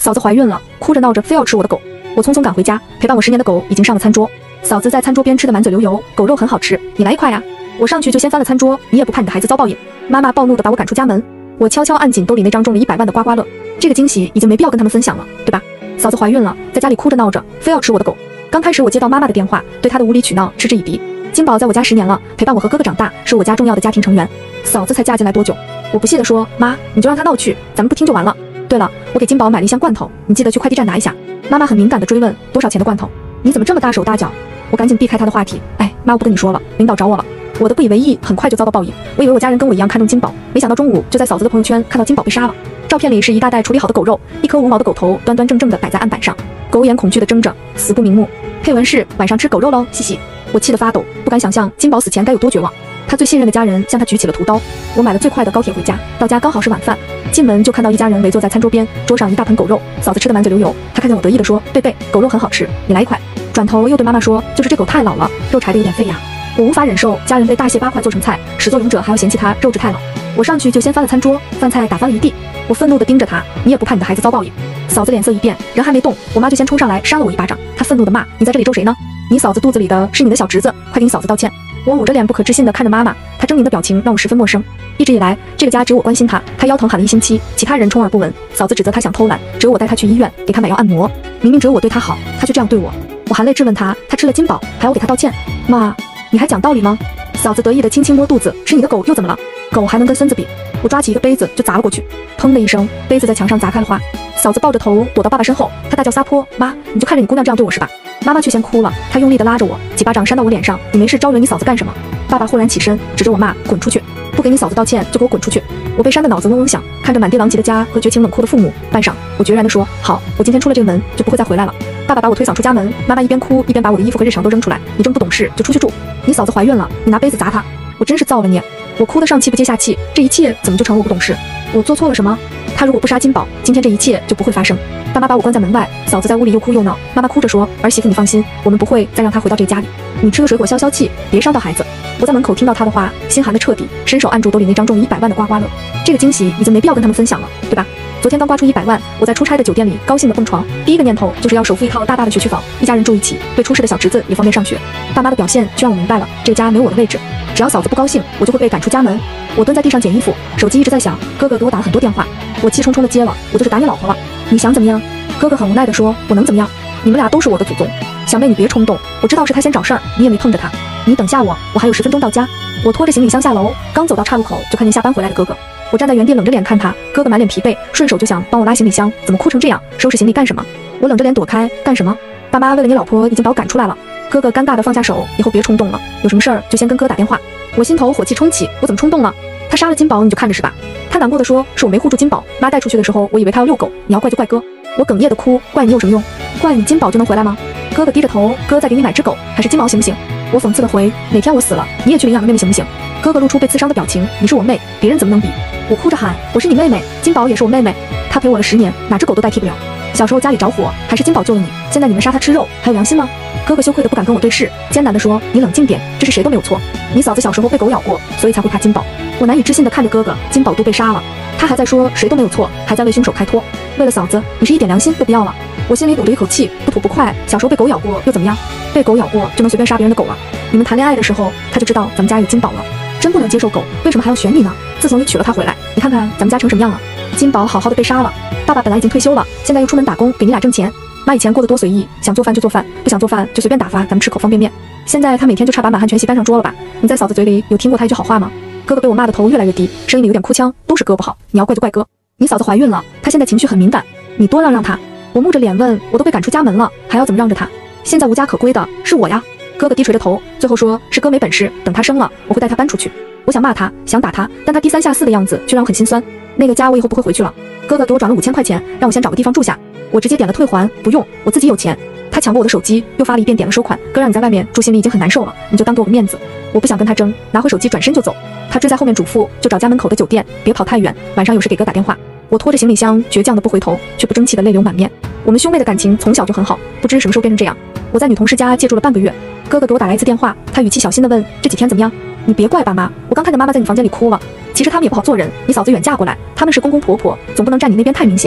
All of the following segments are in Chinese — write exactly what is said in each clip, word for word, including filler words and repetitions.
嫂子怀孕了，哭着闹着非要吃我的狗。我匆匆赶回家，陪伴我十年的狗已经上了餐桌。嫂子在餐桌边吃得满嘴流油，狗肉很好吃，你来一块呀！我上去就先翻了餐桌，你也不怕你的孩子遭报应？妈妈暴怒地把我赶出家门。我悄悄按紧兜里那张中了一百万的刮刮乐，这个惊喜已经没必要跟他们分享了，对吧？嫂子怀孕了，在家里哭着闹着，非要吃我的狗。刚开始我接到妈妈的电话，对她的无理取闹嗤之以鼻。金宝在我家十年了，陪伴我和哥哥长大，是我家重要的家庭成员。嫂子才嫁进来多久？我不屑地说，妈，你就让他闹去，咱们不听就完了。对了，我给金宝买了一箱罐头，你记得去快递站拿一下。妈妈很敏感地追问，多少钱的罐头？你怎么这么大手大脚？我赶紧避开她的话题。哎，妈，我不跟你说了，领导找我了。我的不以为意很快就遭到报应。我以为我家人跟我一样看重金宝，没想到中午就在嫂子的朋友圈看到金宝被杀了。照片里是一大袋处理好的狗肉，一颗无毛的狗头端端正正地摆在案板上，狗眼恐惧地睁着，死不瞑目。配文是晚上吃狗肉喽，嘻嘻。我气得发抖，不敢想象金宝死前该有多绝望。他最信任的家人向他举起了屠刀。我买了最快的高铁回家，到家刚好是晚饭，进门就看到一家人围坐在餐桌边，桌上一大盆狗肉，嫂子吃得满嘴流油。他看见我得意地说，贝贝，狗肉很好吃，你来一块。转头又对妈妈说，就是这狗太老了，肉柴的有点废呀。我无法忍受家人被大卸八块做成菜，始作俑者还要嫌弃他肉质太老。我上去就先翻了餐桌，饭菜打翻了一地。我愤怒地盯着他，你也不怕你的孩子遭报应？嫂子脸色一变，人还没动，我妈就先冲上来扇了我一巴掌。她愤怒地骂，你在这里咒谁呢？你嫂子肚子里的是你的小侄子，快给你嫂子道歉。我捂着脸不可置信地看着妈妈，她狰狞的表情让我十分陌生。一直以来，这个家只有我关心她，她腰疼喊了一星期，其他人充耳不闻。嫂子指责她想偷懒，只有我带她去医院给她买药按摩。明明只有我对她好，她却这样对我。我含泪质问她，她吃了金宝，还要给她道歉。妈，你还讲道理吗？嫂子得意地轻轻摸肚子，吃你的狗又怎么了？狗还能跟孙子比？我抓起一个杯子就砸了过去，砰的一声，杯子在墙上砸开了花。嫂子抱着头躲到爸爸身后，她大叫撒泼，妈，你就看着你姑娘这样对我是吧？妈妈却先哭了，她用力地拉着我，几巴掌扇到我脸上，你没事招惹你嫂子干什么？爸爸忽然起身，指着我骂，滚出去！不给你嫂子道歉就给我滚出去！我被扇得脑子嗡嗡响，看着满地狼藉的家和绝情冷酷的父母，半晌，我决然地说，好，我今天出了这个门就不会再回来了。爸爸把我推搡出家门，妈妈一边哭一边把我的衣服和日常都扔出来，你这么不懂事就出去住！你嫂子怀孕了，你拿杯子砸她，我真是造了孽！我哭得上气不接下气，这一切怎么就成我不懂事？我做错了什么？他如果不杀金宝，今天这一切就不会发生。爸妈把我关在门外，嫂子在屋里又哭又闹。妈妈哭着说，儿媳妇你放心，我们不会再让他回到这个家里。你吃个水果消消气，别伤到孩子。我在门口听到他的话，心寒得彻底，伸手按住兜里那张中了一百万的刮刮乐。这个惊喜已经没必要跟他们分享了，对吧？昨天刚刮出一百万，我在出差的酒店里高兴地蹦床，第一个念头就是要首付一套大大的学区房，一家人住一起，对出事的小侄子也方便上学。爸妈的表现却让我明白了，这家没有我的位置。只要嫂子不高兴，我就会被赶出家门。我蹲在地上捡衣服，手机一直在响，哥哥给我打了很多电话，我气冲冲地接了，我就是打你老婆了，你想怎么样？哥哥很无奈地说，我能怎么样？你们俩都是我的祖宗。小妹你别冲动，我知道是他先找事儿，你也没碰着他，你等下我，我还有十分钟到家。我拖着行李箱下楼，刚走到岔路口，就看见下班回来的哥哥。我站在原地冷着脸看他，哥哥满脸疲惫，顺手就想帮我拉行李箱，怎么哭成这样？收拾行李干什么？我冷着脸躲开，干什么？爸妈为了你老婆已经把我赶出来了。哥哥尴尬地放下手，以后别冲动了，有什么事儿就先跟哥打电话。我心头火气冲起，我怎么冲动了？他杀了金宝你就看着是吧？他难过地说，是我没护住金宝，妈带出去的时候我以为他要遛狗，你要怪就怪哥。我哽咽地哭，怪你有什么用？怪你金宝就能回来吗？哥哥低着头，哥再给你买只狗，还是金毛行不行？我讽刺地回，哪天我死了你也去领养个妹妹行不行？哥哥露出被刺伤的表情，你是我妹，别人怎么能比？我哭着喊，我是你妹妹，金宝也是我妹妹，她陪我了十年，哪只狗都代替不了。小时候家里着火，还是金宝救了你，现在你们杀她吃肉，还有良心吗？哥哥羞愧的不敢跟我对视，艰难地说，你冷静点，这是谁都没有错，你嫂子小时候被狗咬过，所以才会怕金宝。我难以置信地看着哥哥，金宝都被杀了，他还在说谁都没有错，还在为凶手开脱。为了嫂子，你是一点良心都不要了。我心里堵着一口气，不吐不快，小时候被狗咬过又怎么样？被狗咬过就能随便杀别人的狗了？你们谈恋爱的时候他就知道咱们家有金宝了，真不能接受狗，为什么还要选你呢？自从你娶了他回来，你看看咱们家成什么样了？金宝好好的被杀了，爸爸本来已经退休了，现在又出门打工给你俩挣钱。妈以前过得多随意，想做饭就做饭，不想做饭就随便打发咱们吃口方便面。现在他每天就差把满汉全席搬上桌了吧？你在嫂子嘴里有听过他一句好话吗？哥哥被我骂的头越来越低，声音里有点哭腔，都是哥不好，你要怪就怪哥。你嫂子怀孕了，她现在情绪很敏感，你多让让她。我木着脸问，我都被赶出家门了，还要怎么让着她？现在无家可归的是我呀。哥哥低垂着头，最后说是哥没本事，等她生了，我会带她搬出去。我想骂他，想打他，但他低三下四的样子却让我很心酸。那个家我以后不会回去了。哥哥给我转了五千块钱，让我先找个地方住下。我直接点了退还，不用，我自己有钱。他抢过我的手机，又发了一遍点了收款。哥让你在外面住，心里已经很难受了，你就当给我个面子。我不想跟他争，拿回手机转身就走。他追在后面嘱咐，就找家门口的酒店，别跑太远，晚上有事给哥打电话。我拖着行李箱，倔强的不回头，却不争气的泪流满面。我们兄妹的感情从小就很好，不知什么时候变成这样。我在女同事家借住了半个月，哥哥给我打来一次电话，他语气小心的问这几天怎么样。你别怪爸妈，我刚看见妈妈在你房间里哭了。其实他们也不好做人，你嫂子远嫁过来，他们是公公婆婆，总不能站你那边太明显。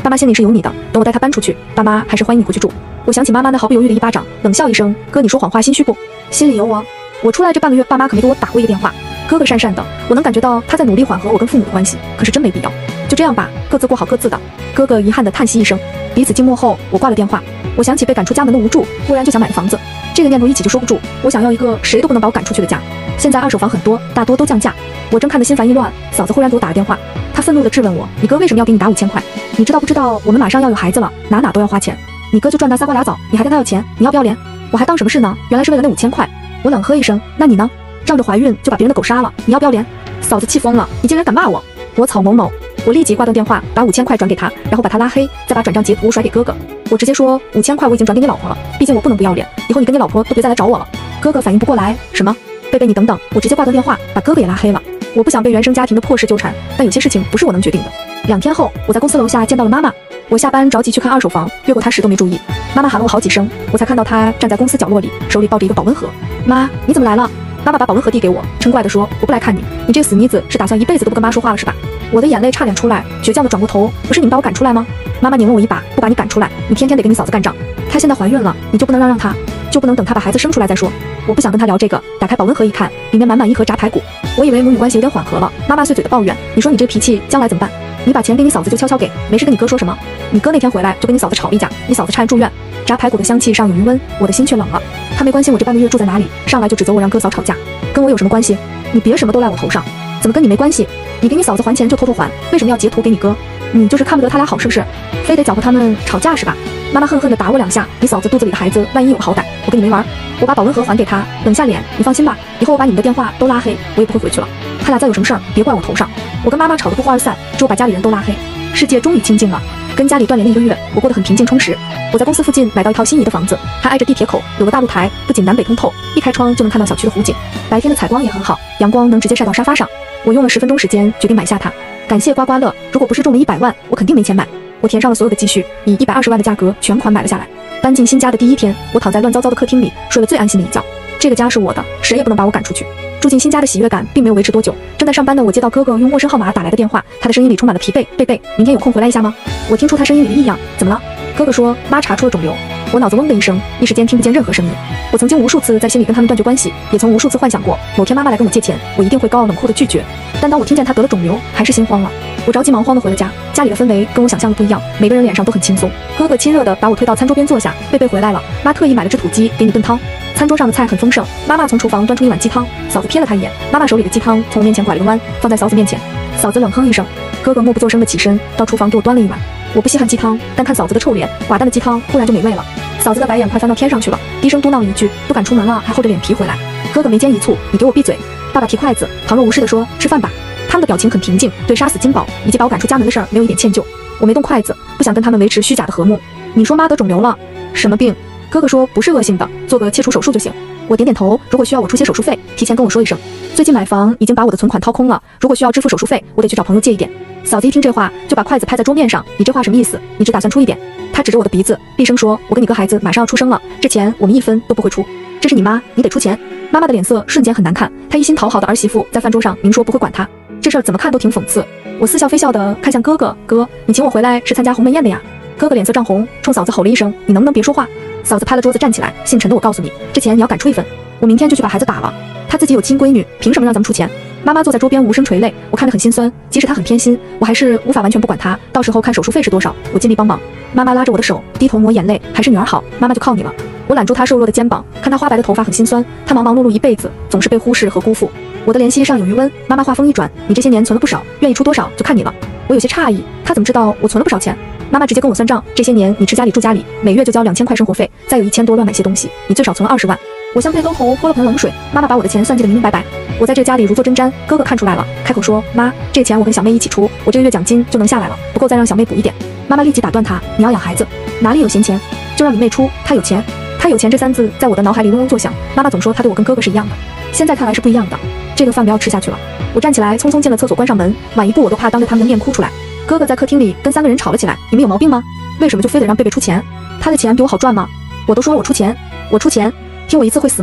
爸妈心里是有你的，等我带他搬出去，爸妈还是欢迎你回去住。我想起妈妈那毫不犹豫的一巴掌，冷笑一声，哥你说谎话心虚不？心里有我。我出来这半个月，爸妈可没给我打过一个电话。哥哥讪讪的，我能感觉到他在努力缓和我跟父母的关系，可是真没必要。就这样吧，各自过好各自的。哥哥遗憾的叹息一声，彼此静默后，我挂了电话。我想起被赶出家门的无助，忽然就想买个房子。这个念头一起就收不住，我想要一个谁都不能把我赶出去的家。现在二手房很多，大多都降价。我正看得心烦意乱，嫂子忽然给我打了电话，她愤怒地质问我：“你哥为什么要给你打五千块？你知道不知道我们马上要有孩子了，哪哪都要花钱。你哥就赚那仨瓜俩枣，你还跟他要钱，你要不要脸？”我还当什么事呢？原来是为了那五千块。我冷喝一声：“那你呢？仗着怀孕就把别人的狗杀了，你要不要脸？”嫂子气疯了：“你竟然敢骂我！”我草某某。我立即挂断电话，把五千块转给他，然后把他拉黑，再把转账截图甩给哥哥。我直接说：“五千块我已经转给你老婆了，毕竟我不能不要脸，以后你跟你老婆都别再来找我了。”哥哥反应不过来，什么？贝贝你等等，我直接挂断电话，把哥哥也拉黑了。我不想被原生家庭的破事纠缠，但有些事情不是我能决定的。两天后，我在公司楼下见到了妈妈。我下班着急去看二手房，越过她时都没注意。妈妈喊了我好几声，我才看到她站在公司角落里，手里抱着一个保温盒。妈，你怎么来了？妈妈把保温盒递给我，嗔怪地说：“我不来看你，你这个死妮子是打算一辈子都不跟妈说话了是吧？”我的眼泪差点出来，倔强地转过头：“不是你们把我赶出来吗？”妈妈拧了我一把：“不把你赶出来，你天天得跟你嫂子干仗。她现在怀孕了，你就不能让让她，就不能等她把孩子生出来再说？”我不想跟她聊这个，打开保温盒一看，里面满满一盒炸排骨。我以为母女关系有点缓和了，妈妈碎嘴的抱怨：“你说你这脾气将来怎么办？你把钱给你嫂子就悄悄给，没事跟你哥说什么？你哥那天回来就跟你嫂子吵了一架，你嫂子差点住院。”炸排骨的香气尚有余温，我的心却冷了。他没关心我这半个月住在哪里，上来就指责我让哥嫂吵架，跟我有什么关系？你别什么都赖我头上，怎么跟你没关系？你给你嫂子还钱就偷偷还，为什么要截图给你哥？你就是看不得他俩好是不是？非得搅和他们吵架是吧？妈妈恨恨地打我两下，你嫂子肚子里的孩子万一有个好歹，我跟你没玩。我把保温盒还给他，冷下脸，你放心吧，以后我把你们的电话都拉黑，我也不会回去了。他俩再有什么事儿，别怪我头上。我跟妈妈吵得不欢而散，之后把家里人都拉黑，世界终于清静了。跟家里断联了一个月，我过得很平静充实。我在公司附近买到一套心仪的房子，还挨着地铁口，有个大露台，不仅南北通透，一开窗就能看到小区的湖景，白天的采光也很好，阳光能直接晒到沙发上。我用了十分钟时间决定买下它，感谢刮刮乐，如果不是中了一百万，我肯定没钱买。我填上了所有的积蓄，以一百二十万的价格全款买了下来。搬进新家的第一天，我躺在乱糟糟的客厅里睡了最安心的一觉。这个家是我的，谁也不能把我赶出去。住进新家的喜悦感并没有维持多久，正在上班的我接到哥哥用陌生号码打来的电话，他的声音里充满了疲惫。贝贝，明天有空回来一下吗？我听出他声音里的异样，怎么了？哥哥说妈查出了肿瘤。我脑子嗡的一声，一时间听不见任何声音。我曾经无数次在心里跟他们断绝关系，也曾无数次幻想过某天妈妈来跟我借钱，我一定会高傲冷酷的拒绝。但当我听见她得了肿瘤，还是心慌了。我着急忙慌的回了家，家里的氛围跟我想象的不一样，每个人脸上都很轻松。哥哥亲热的把我推到餐桌边坐下，贝贝回来了，妈特意买了只土鸡给你炖汤。餐桌上的菜很丰盛，妈妈从厨房端出一碗鸡汤，嫂子瞥了她一眼，妈妈手里的鸡汤从我面前拐了个弯，放在嫂子面前。嫂子冷哼一声，哥哥默不作声的起身到厨房给我端了一碗。我不稀罕鸡汤，但看嫂子的臭脸，寡淡的鸡汤忽然就没味了。嫂子的白眼快翻到天上去了，低声嘟囔了一句：“不敢出门了，还厚着脸皮回来。”哥哥眉间一蹙：“你给我闭嘴！”爸爸提筷子，旁若无事地说：“吃饭吧。”他们的表情很平静，对杀死金宝以及把我赶出家门的事儿没有一点歉疚。我没动筷子，不想跟他们维持虚假的和睦。你说妈得肿瘤了，什么病？哥哥说不是恶性的，做个切除手术就行。我点点头，如果需要我出些手术费，提前跟我说一声。最近买房已经把我的存款掏空了，如果需要支付手术费，我得去找朋友借一点。嫂子一听这话，就把筷子拍在桌面上，你这话什么意思？你只打算出一点？他指着我的鼻子，厉声说：“我跟你哥孩子马上要出生了，这钱我们一分都不会出。这是你妈，你得出钱。”妈妈的脸色瞬间很难看，她一心讨好的儿媳妇在饭桌上明说不会管她，这事儿怎么看都挺讽刺。我似笑非笑的看向哥哥，哥，你请我回来是参加鸿门宴的呀？哥哥脸色涨红，冲嫂子吼了一声：“你能不能别说话？”嫂子拍了桌子站起来，姓陈的我告诉你，这钱你要赶出一分，我明天就去把孩子打了。她自己有亲闺女，凭什么让咱们出钱？妈妈坐在桌边无声垂泪，我看着很心酸，即使她很偏心，我还是无法完全不管她。到时候看手术费是多少，我尽力帮忙。妈妈拉着我的手，低头抹眼泪，还是女儿好，妈妈就靠你了。我揽住她瘦弱的肩膀，看她花白的头发很心酸，她忙忙碌碌一辈子，总是被忽视和辜负。我的怜惜尚有余温，妈妈话锋一转，你这些年存了不少，愿意出多少就看你了。我有些诧异，她怎么知道我存了不少钱？妈妈直接跟我算账，这些年你吃家里住家里，每月就交两千块生活费，再有一千多乱买些东西，你最少存了二十万。我像被灯红泼了盆冷水，妈妈把我的钱算计得明明白白。我在这家里如坐针毡，哥哥看出来了，开口说：“妈，这钱我跟小妹一起出，我这个月奖金就能下来了，不够再让小妹补一点。”妈妈立即打断他：“你要养孩子，哪里有闲钱？就让你妹出，她有钱。”她有钱这三字在我的脑海里嗡嗡作响。妈妈总说她对我跟哥哥是一样的，现在看来是不一样的。这个饭不要吃下去了。我站起来，匆匆进了厕所，关上门，晚一步我都怕当着他们的面哭出来。哥哥在客厅里跟三个人吵了起来：“你们有毛病吗？为什么就非得让贝贝出钱？他的钱比我好赚吗？我都说了我出钱，我出钱，听我一次会死吗？”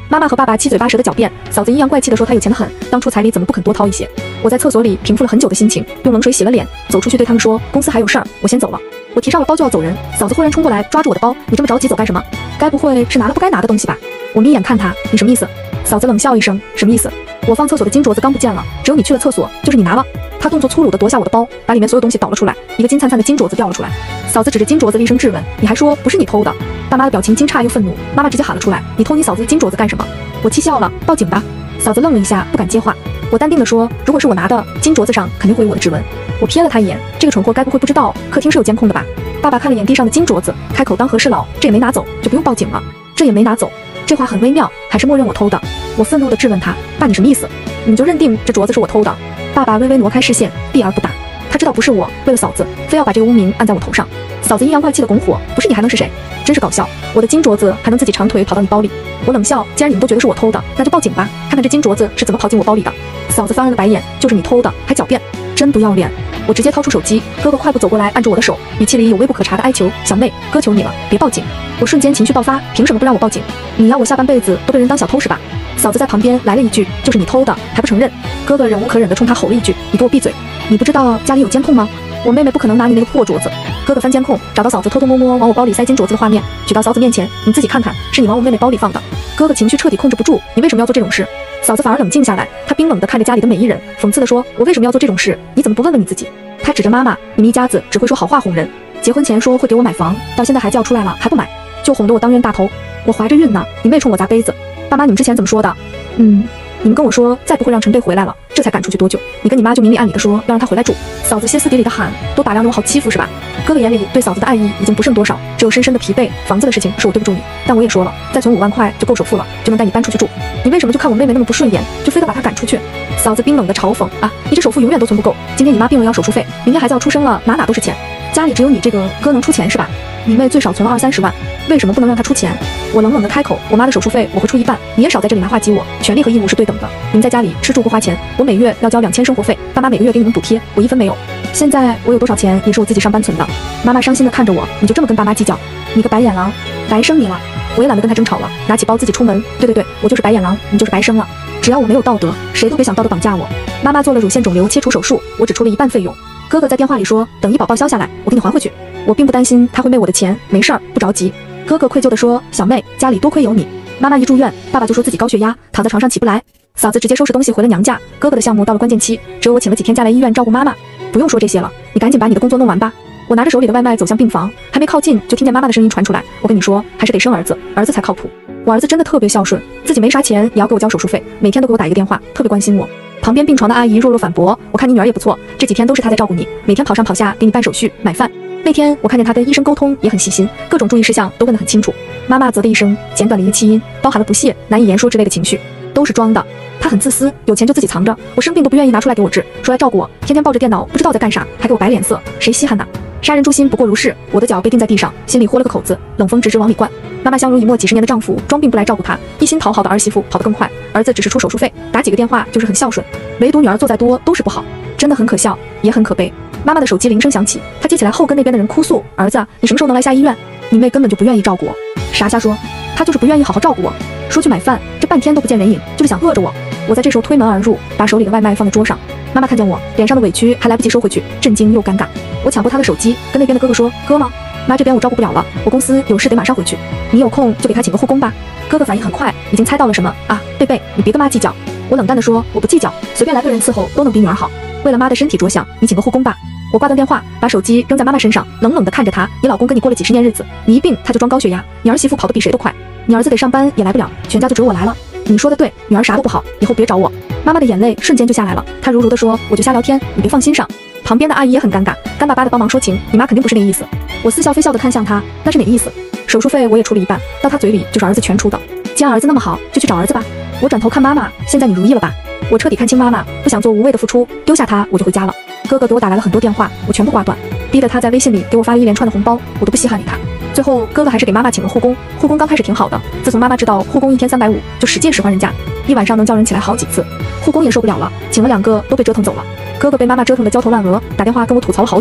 妈妈和爸爸七嘴八舌的狡辩，嫂子阴阳怪气的说她有钱的很，当初彩礼怎么不肯多掏一些？我在厕所里平复了很久的心情，用冷水洗了脸，走出去对他们说公司还有事儿，我先走了。我提上了包就要走人，嫂子忽然冲过来抓住我的包，你这么着急走干什么？该不会是拿了不该拿的东西吧？我眯眼看他，你什么意思？嫂子冷笑一声，什么意思？我放厕所的金镯子刚不见了，只有你去了厕所，就是你拿了。他动作粗鲁地夺下我的包，把里面所有东西倒了出来，一个金灿灿的金镯子掉了出来。嫂子指着金镯子厉声质问，你还说不是你偷的？爸妈的表情惊诧又愤怒，妈妈直接喊了出来，你偷你嫂子的金镯子干什么？我气笑了，报警吧。嫂子愣了一下，不敢接话。我淡定地说，如果是我拿的，金镯子上肯定会有我的指纹。我瞥了他一眼，这个蠢货该不会不知道客厅是有监控的吧？爸爸看了眼地上的金镯子，开口当和事佬，这也没拿走，就不用报警了。这也没拿走，这话很微妙，还是默认我偷的。我愤怒地质问他，爸你什么意思？你就认定这镯子是我偷的？爸爸微微挪开视线，避而不答。他知道不是我，为了嫂子，非要把这个污名按在我头上。嫂子阴阳怪气的拱火，不是你还能是谁？真是搞笑！我的金镯子还能自己长腿跑到你包里？我冷笑，既然你们都觉得是我偷的，那就报警吧，看看这金镯子是怎么跑进我包里的。嫂子翻了个白眼，就是你偷的，还狡辩，真不要脸！我直接掏出手机，哥哥快步走过来，按住我的手，语气里有微不可察的哀求：“小妹，哥求你了，别报警！”我瞬间情绪爆发，凭什么不让我报警？你要我下半辈子都被人当小偷是吧？嫂子在旁边来了一句：“就是你偷的，还不承认？”哥哥忍无可忍地冲他吼了一句：“你给我闭嘴！你不知道家里有监控吗？我妹妹不可能拿你那个破镯子。”哥哥翻监控，找到嫂子偷偷摸摸往我包里塞金镯子的画面，举到嫂子面前：“你自己看看，是你往我妹妹包里放的。”哥哥情绪彻底控制不住，你为什么要做这种事？嫂子反而冷静下来，她冰冷地看着家里的每一人，讽刺地说：“我为什么要做这种事？你怎么不问问你自己？”她指着妈妈：“你们一家子只会说好话哄人，结婚前说会给我买房，到现在孩子要出来了还不买，就哄得我当冤大头。我怀着孕呢，你妹冲我砸杯子。爸妈，你们之前怎么说的？嗯。”你们跟我说再不会让陈贝回来了，这才赶出去多久？你跟你妈就明里暗里的说要让他回来住。嫂子歇斯底里的喊，都打量着我好欺负是吧？哥哥眼里对嫂子的爱意已经不剩多少，只有深深的疲惫。房子的事情是我对不住你，但我也说了，再存五万块就够首付了，就能带你搬出去住。你为什么就看我妹妹那么不顺眼，就非得把她赶出去？嫂子冰冷的嘲讽啊，你这首付永远都存不够。今天你妈病了要手术费，明天孩子要出生了，哪哪都是钱。家里只有你这个哥能出钱是吧？你妹最少存了二三十万，为什么不能让她出钱？我冷冷的开口，我妈的手术费我会出一半，你也少在这里拿话激我，权利和义务是对等的。你们在家里吃住不花钱，我每月要交两千生活费，爸妈每个月给你们补贴，我一分没有。现在我有多少钱也是我自己上班存的。妈妈伤心的看着我，你就这么跟爸妈计较？你个白眼狼，白生你了！我也懒得跟他争吵了，拿起包自己出门。对对对，我就是白眼狼，你就是白生了。只要我没有道德，谁都别想道德绑架我。妈妈做了乳腺肿瘤切除手术，我只出了一半费用。哥哥在电话里说，等医保报销下来，我给你还回去。我并不担心他会昧我的钱，没事儿，不着急。哥哥愧疚地说，小妹，家里多亏有你。妈妈一住院，爸爸就说自己高血压，躺在床上起不来。嫂子直接收拾东西回了娘家。哥哥的项目到了关键期，只有我请了几天假来医院照顾妈妈。不用说这些了，你赶紧把你的工作弄完吧。我拿着手里的外卖走向病房，还没靠近，就听见妈妈的声音传出来，我跟你说，还是得生儿子，儿子才靠谱。我儿子真的特别孝顺，自己没啥钱也要给我交手术费，每天都给我打一个电话，特别关心我。旁边病床的阿姨弱弱反驳，我看你女儿也不错，这几天都是她在照顾你，每天跑上跑下给你办手续买饭。那天我看见她跟医生沟通也很细心，各种注意事项都问得很清楚。妈妈啧的一声，简短的一个气音，包含了不屑、难以言说之类的情绪，都是装的。她很自私，有钱就自己藏着，我生病都不愿意拿出来给我治，说来照顾我，天天抱着电脑不知道在干啥，还给我摆脸色，谁稀罕呐？杀人诛心不过如是，我的脚被钉在地上，心里豁了个口子，冷风直直往里灌。妈妈相濡以沫几十年的丈夫装病不来照顾她，一心讨好的儿媳妇跑得更快，儿子只是出手术费，打几个电话就是很孝顺，唯独女儿做再多都是不好，真的很可笑，也很可悲。妈妈的手机铃声响起，她接起来后跟那边的人哭诉，儿子啊，你什么时候能来下医院？你妹根本就不愿意照顾我。啥瞎说，她就是不愿意好好照顾我，说去买饭，这半天都不见人影，就是想饿着我。我在这时候推门而入，把手里的外卖放在桌上。妈妈看见我，脸上的委屈还来不及收回去，震惊又尴尬。我抢过她的手机，跟那边的哥哥说，哥吗？妈，这边我照顾不了了，我公司有事得马上回去，你有空就给他请个护工吧。哥哥反应很快，已经猜到了什么啊，贝贝，你别跟妈计较。我冷淡地说，我不计较，随便来个人伺候都能比女儿好，为了妈的身体着想，你请个护工吧。我挂断电话，把手机扔在妈妈身上，冷冷地看着她，你老公跟你过了几十年日子，你一病他就装高血压，你儿媳妇跑得比谁都快，你儿子得上班也来不了，全家就只有我来了。你说的对，女儿啥都不好，以后别找我。妈妈的眼泪瞬间就下来了，她如如地说，我就瞎聊天，你别放心上。旁边的阿姨也很尴尬，干巴巴的帮忙说情，你妈肯定不是那意思。我似笑非笑的看向她，那是哪意思？手术费我也出了一半，到她嘴里就是儿子全出的。既然儿子那么好，就去找儿子吧。我转头看妈妈，现在你如意了吧？我彻底看清妈妈，不想做无谓的付出，丢下她我就回家了。哥哥给我打来了很多电话，我全部挂断，逼得他在微信里给我发了一连串的红包，我都不稀罕理他。最后哥哥还是给妈妈请了护工，护工刚开始挺好的，自从妈妈知道护工一天三百五，就使劲使唤人家，一晚上能叫人起来好几次。护工也受不了了，请了两个都被折腾走了。哥哥被妈妈折腾得焦头烂额，打电话跟我吐槽了好久。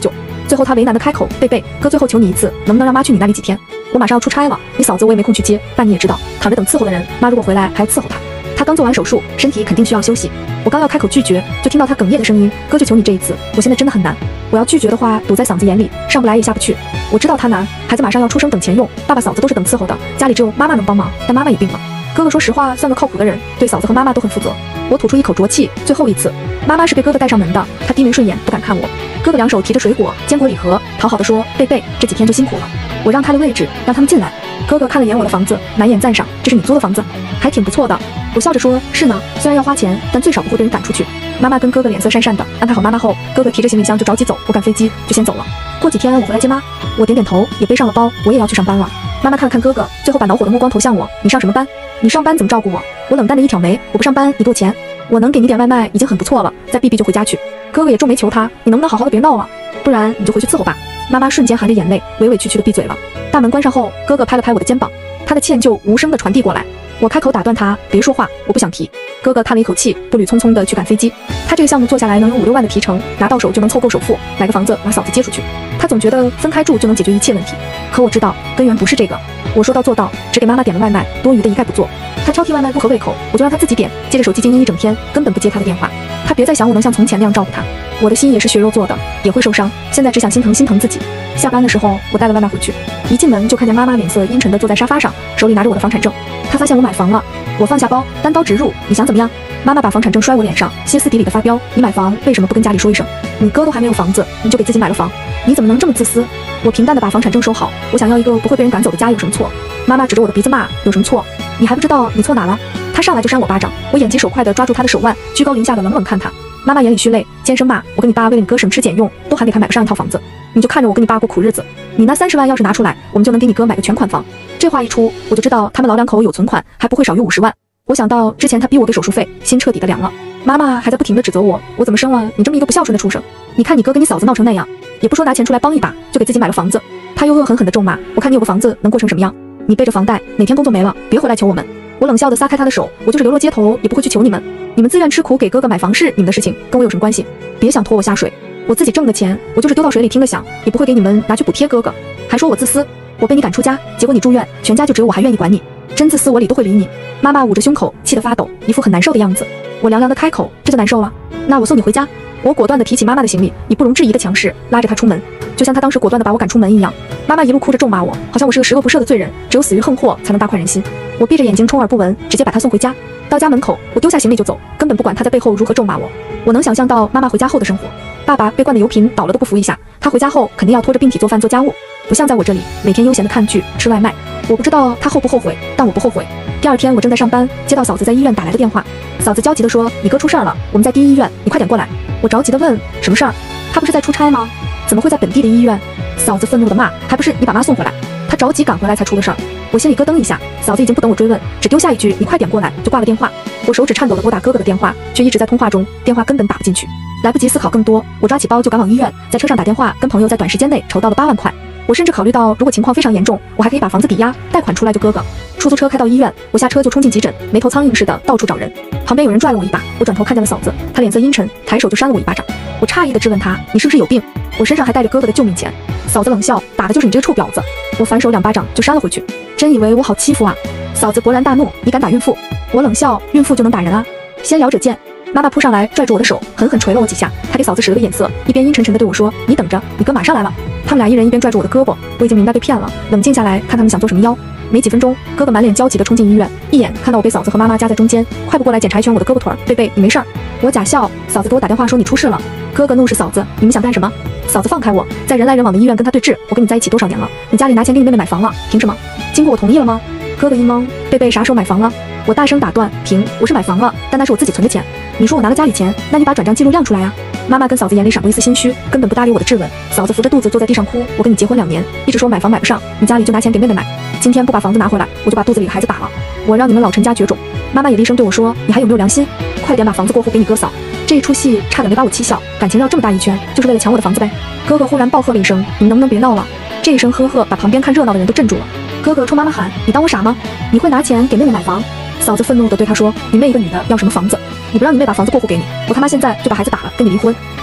最后他为难的开口，贝贝哥，最后求你一次，能不能让妈去你那里几天？我马上要出差了，你嫂子我也没空去接，但你也知道，躺着等伺候的人，妈如果回来还要伺候她。她刚做完手术，身体肯定需要休息。我刚要开口拒绝，就听到她哽咽的声音，哥就求你这一次，我现在真的很难。我要拒绝的话，堵在嗓子眼里，上不来也下不去。我知道他难，孩子马上要出生，等钱用，爸爸嫂子都是等伺候的，家里只有妈妈能帮忙，但妈妈也病了。哥哥说实话算个靠谱的人，对嫂子和妈妈都很负责。我吐出一口浊气，最后一次，妈妈是被哥哥带上门的，他低眉顺眼，不敢看我。哥哥两手提着水果、坚果礼盒，讨好的说：“贝贝，这几天就辛苦了。”我让开了位置，让他们进来。哥哥看了眼我的房子，满眼赞赏：“这是你租的房子，还挺不错的。”我笑着说：“是呢，虽然要花钱，但最少不会被人赶出去。”妈妈跟哥哥脸色讪讪的，安排好妈妈后，哥哥提着行李箱就着急走，我赶飞机就先走了。过几天我回来接妈，我点点头，也背上了包，我也要去上班了。妈妈看了看哥哥，最后把恼火的目光投向我：“你上什么班？你上班怎么照顾我？”我冷淡的一挑眉：“我不上班，你给我钱。我能给你点外卖已经很不错了，再避避就回家去。”哥哥也皱眉求他：“你能不能好好的别闹了，不然你就回去伺候吧。”妈妈瞬间含着眼泪，委委屈屈的闭嘴了。大门关上后，哥哥拍了拍我的肩膀，他的歉疚无声的传递过来。我开口打断他：“别说话，我不想提。”哥哥叹了一口气，步履匆匆的去赶飞机。他这个项目做下来能有五六万的提成，拿到手就能凑够首付，买个房子把嫂子接出去。他总觉得分开住就能解决一切问题，可我知道根源不是这个。我说到做到，只给妈妈点了外卖，多余的一概不做。他挑剔外卖不合胃口，我就让他自己点，接着手机静音一整天，根本不接他的电话。他别再想我能像从前那样照顾他，我的心也是血肉做的，也会受伤。现在只想心疼心疼自己。下班的时候，我带了外卖回去，一进门就看见妈妈脸色阴沉的坐在沙发上，手里拿着我的房产证。她发现我买房了，我放下包，单刀直入：“你想怎么样？”妈妈把房产证摔我脸上，歇斯底里的发飙：“你买房为什么不跟家里说一声？你哥都还没有房子，你就给自己买了房，你怎么能这么自私？”我平淡的把房产证收好，我想要一个不会被人赶走的家，有什么错？妈妈指着我的鼻子骂：“有什么错？你还不知道你错哪了？”她上来就扇我巴掌，我眼疾手快的抓住她的手腕，居高临下的冷冷看她。妈妈眼里蓄泪，尖声骂：“我跟你爸为了你哥省吃俭用，都还给他买不上一套房子，你就看着我跟你爸过苦日子。你那三十万要是拿出来，我们就能给你哥买个全款房。”这话一出，我就知道他们老两口有存款，还不会少于五十万。我想到之前他逼我给手术费，心彻底的凉了。妈妈还在不停的指责我，我怎么生了你这么一个不孝顺的畜生？你看你哥跟你嫂子闹成那样，也不说拿钱出来帮一把，就给自己买了房子。他又恶狠狠的咒骂，我看你有个房子能过成什么样？你背着房贷，哪天工作没了，别回来求我们。我冷笑的撒开他的手，我就是流落街头也不会去求你们，你们自愿吃苦给哥哥买房是你们的事情，跟我有什么关系？别想拖我下水，我自己挣的钱，我就是丢到水里听个响，也不会给你们拿去补贴哥哥。还说我自私，我被你赶出家，结果你住院，全家就只有我还愿意管你，真自私我理都会理你。妈妈捂着胸口，气得发抖，一副很难受的样子。我凉凉的开口，这就难受了？那我送你回家。我果断地提起妈妈的行李，以不容置疑的强势拉着她出门，就像她当时果断地把我赶出门一样。妈妈一路哭着咒骂我，好像我是个十恶不赦的罪人，只有死于横祸才能大快人心。我闭着眼睛充耳不闻，直接把她送回家。到家门口，我丢下行李就走，根本不管她在背后如何咒骂我。我能想象到妈妈回家后的生活，爸爸被灌的油瓶倒了都不扶一下，他回家后肯定要拖着病体做饭做家务，不像在我这里每天悠闲的看剧吃外卖。我不知道他后不后悔，但我不后悔。第二天我正在上班，接到嫂子在医院打来的电话，嫂子焦急地说：“你哥出事儿了，我们在第一医院，你快点过来。”我着急地问：“什么事儿？他不是在出差吗？怎么会在本地的医院？”嫂子愤怒地骂：“还不是你把妈送回来，他着急赶回来才出的事儿。”我心里咯噔一下，嫂子已经不等我追问，只丢下一句：“你快点过来”就挂了电话。我手指颤抖地拨打哥哥的电话，却一直在通话中，电话根本打不进去。来不及思考更多，我抓起包就赶往医院，在车上打电话跟朋友在短时间内筹到了八万块。我甚至考虑到，如果情况非常严重，我还可以把房子抵押贷款出来救哥哥。出租车开到医院，我下车就冲进急诊，没头苍蝇似的到处找人。旁边有人拽了我一把，我转头看见了嫂子，她脸色阴沉，抬手就扇了我一巴掌。我诧异地质问她：“你是不是有病？我身上还带着哥哥的救命钱。”嫂子冷笑：“打的就是你这个臭婊子！”我反手两巴掌就扇了回去。真以为我好欺负啊？嫂子勃然大怒：“你敢打孕妇？”我冷笑：“孕妇就能打人啊？先聊者见。”妈妈扑上来拽住我的手，狠狠捶了我几下。她给嫂子使了个眼色，一边阴沉沉地对我说：“你等着，你哥马上来了。”他们俩一人一边拽住我的胳膊，我已经明白被骗了，冷静下来看他们想做什么妖。没几分钟，哥哥满脸焦急地冲进医院，一眼看到我被嫂子和妈妈夹在中间，快步过来检查一圈我的胳膊腿儿：“贝贝，你没事儿？”我假笑，嫂子给我打电话说你出事了。哥哥怒视嫂子：“你们想干什么？”嫂子放开我，在人来人往的医院跟他对峙。我跟你在一起多少年了？你家里拿钱给你妹妹买房了，凭什么？经过我同意了吗？哥哥一懵：“贝贝啥时候买房了？”我大声打断：“凭，我是买房了，但那是我自己存的钱。你说我拿了家里钱，那你把转账记录亮出来啊！”妈妈跟嫂子眼里闪过一丝心虚，根本不搭理我的质问。嫂子扶着肚子坐在地上哭：“我跟你结婚两年，一直说买房买不上，你家里就拿钱给妹妹买。今天不把房子拿回来，我就把肚子里的孩子打了。我让你们老陈家绝种！”妈妈也厉声对我说：“你还有没有良心？快点把房子过户给你哥嫂！”这一出戏差点没把我气笑，感情绕这么大一圈，就是为了抢我的房子呗！哥哥忽然暴喝了一声：“你们能不能别闹了？”这一声呵呵把旁边看热闹的人都镇住了。哥哥冲妈妈喊：“你当我傻吗？你会拿钱给妹妹买房？”嫂子愤怒地对他说：“你妹一个女的要什么房子？你不让你妹把房子过户给你，我他妈现在就把孩子打了，跟你离婚。”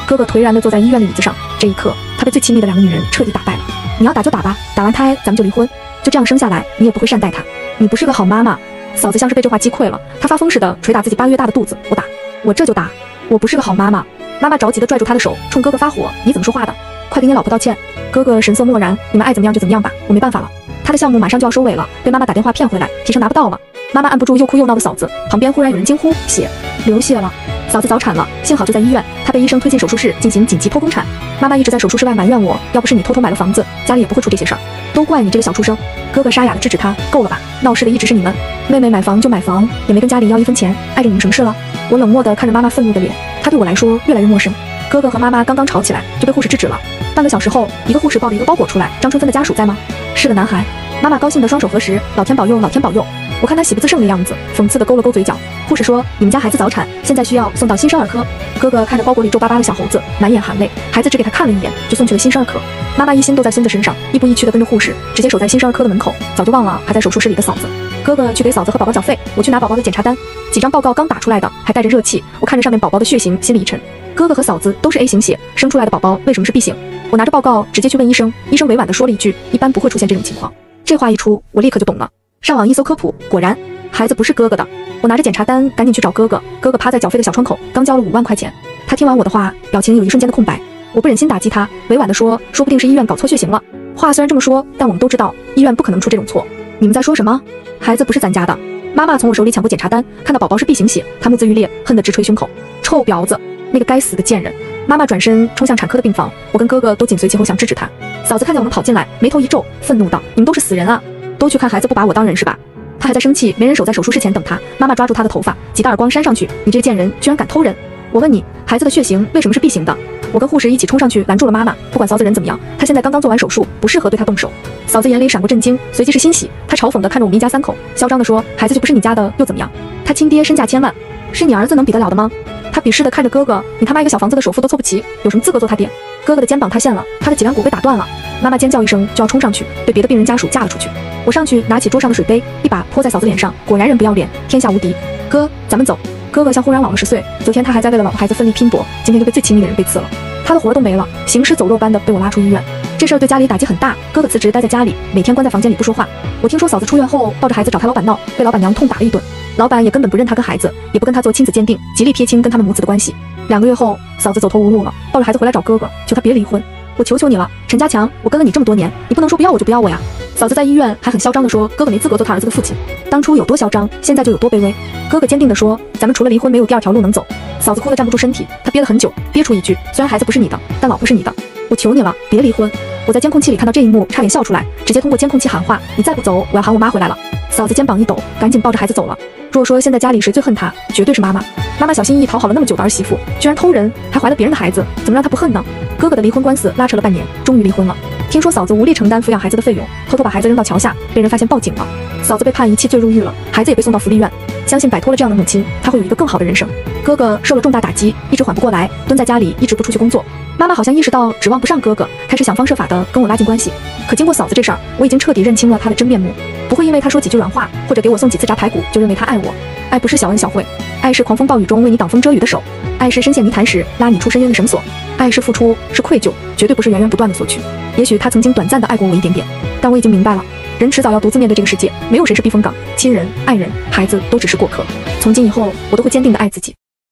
哥哥颓然地坐在医院的椅子上，这一刻，他被最亲密的两个女人彻底打败了。你要打就打吧，打完胎咱们就离婚，就这样生下来，你也不会善待他，你不是个好妈妈。嫂子像是被这话击溃了，她发疯似的捶打自己八个月大的肚子，我打，我这就打，我不是个好妈妈。妈妈着急地拽住她的手，冲哥哥发火，你怎么说话的？快给你老婆道歉。哥哥神色漠然，你们爱怎么样就怎么样吧，我没办法了。他的项目马上就要收尾了，被妈妈打电话骗回来，提成拿不到了。妈妈按不住又哭又闹的嫂子，旁边忽然有人惊呼，血，流血了。嫂子早产了，幸好就在医院，她被医生推进手术室进行紧急剖宫产。妈妈一直在手术室外埋怨我，要不是你偷偷买了房子，家里也不会出这些事儿，都怪你这个小畜生。哥哥沙哑地制止他，够了吧，闹事的一直是你们。妹妹买房就买房，也没跟家里要一分钱，碍着你们什么事了？我冷漠地看着妈妈愤怒的脸，她对我来说越来越陌生。哥哥和妈妈刚刚吵起来，就被护士制止了。半个小时后，一个护士抱着一个包裹出来，张春芬的家属在吗？是个男孩。妈妈高兴的双手合十，老天保佑，老天保佑。我看他喜不自胜的样子，讽刺的勾了勾嘴角。护士说，你们家孩子早产，现在需要送到新生儿科。哥哥看着包裹里皱巴巴的小猴子，满眼含泪。孩子只给他看了一眼，就送去了新生儿科。妈妈一心都在孙子身上，亦步亦趋的跟着护士，直接守在新生儿科的门口，早就忘了还在手术室里的嫂子。哥哥去给嫂子和宝宝缴费，我去拿宝宝的检查单。几张报告刚打出来的，还带着热气，我看着上面宝宝的血型，心里一沉。哥哥和嫂子都是 A 型血，生出来的宝宝为什么是 B 型？我拿着报告直接去问医生，医生委婉地说了一句，一般不会出现这种情况。这话一出，我立刻就懂了。上网一搜科普，果然孩子不是哥哥的。我拿着检查单赶紧去找哥哥，哥哥趴在缴费的小窗口，刚交了五万块钱。他听完我的话，表情有一瞬间的空白。我不忍心打击他，委婉地说，说不定是医院搞错血型了。话虽然这么说，但我们都知道医院不可能出这种错。你们在说什么？孩子不是咱家的。妈妈从我手里抢过检查单，看到宝宝是 B 型血，她目眦欲裂，恨得直捶胸口。臭婊子，那个该死的贱人！妈妈转身冲向产科的病房，我跟哥哥都紧随其后想制止她。嫂子看见我们跑进来，眉头一皱，愤怒道：“你们都是死人啊！都去看孩子，不把我当人是吧？”她还在生气，没人守在手术室前等她。妈妈抓住她的头发，几个耳光扇上去：“你这个贱人，居然敢偷人！我问你，孩子的血型为什么是 B 型的？”我跟护士一起冲上去拦住了妈妈，不管嫂子人怎么样，她现在刚刚做完手术，不适合对她动手。嫂子眼里闪过震惊，随即是欣喜，她嘲讽地看着我们一家三口，嚣张地说：“孩子就不是你家的又怎么样？他亲爹身价千万，是你儿子能比得了的吗？”她鄙视地看着哥哥，你他妈一个小房子的首付都凑不齐，有什么资格做他爹？哥哥的肩膀塌陷了，他的脊梁骨被打断了。妈妈尖叫一声就要冲上去，被别的病人家属架了出去。我上去拿起桌上的水杯，一把泼在嫂子脸上，果然人不要脸，天下无敌。哥，咱们走。哥哥像忽然老了十岁，昨天他还在为了老婆孩子奋力拼搏，今天就被最亲密的人被刺了，他的活都没了，行尸走肉般的被我拉出医院。这事儿对家里打击很大，哥哥辞职待在家里，每天关在房间里不说话。我听说嫂子出院后抱着孩子找他老板闹，被老板娘痛打了一顿。老板也根本不认他跟孩子，也不跟他做亲子鉴定，极力撇清跟他们母子的关系。两个月后，嫂子走投无路了，抱着孩子回来找哥哥，求他别离婚。我求求你了，陈家强，我跟了你这么多年，你不能说不要我就不要我呀。嫂子在医院还很嚣张地说，哥哥没资格做他儿子的父亲。当初有多嚣张，现在就有多卑微。哥哥坚定地说，咱们除了离婚没有第二条路能走。嫂子哭得站不住身体，她憋了很久，憋出一句，虽然孩子不是你的，但老婆是你的，我求你了，别离婚。我在监控器里看到这一幕，差点笑出来，直接通过监控器喊话，你再不走，我要喊我妈回来了。嫂子肩膀一抖，赶紧抱着孩子走了。如果说现在家里谁最恨她，绝对是妈妈。妈妈小心翼翼讨好了那么久的儿媳妇，居然偷人，还怀了别人的孩子，怎么让她不恨呢？哥哥的离婚官司拉扯了半年，终于离婚了。听说嫂子无力承担抚养孩子的费用，偷偷把孩子扔到桥下，被人发现报警了。嫂子被判遗弃罪入狱了，孩子也被送到福利院。相信摆脱了这样的母亲，她会有一个更好的人生。哥哥受了重大打击，一直缓不过来，蹲在家里一直不出去工作。妈妈好像意识到指望不上哥哥，开始想方设法的跟我拉近关系。可经过嫂子这事儿，我已经彻底认清了她的真面目，不会因为她说几句软话，或者给我送几次炸排骨，就认为她爱我。爱不是小恩小惠，爱是狂风暴雨中为你挡风遮雨的手，爱是深陷泥潭时拉你出深渊的绳索，爱是付出，是愧疚，绝对不是源源不断的索取。也许他曾经短暂的爱过我一点点，但我已经明白了，人迟早要独自面对这个世界，没有谁是避风港，亲人、爱人、孩子都只是过客。从今以后，我都会坚定的爱自己。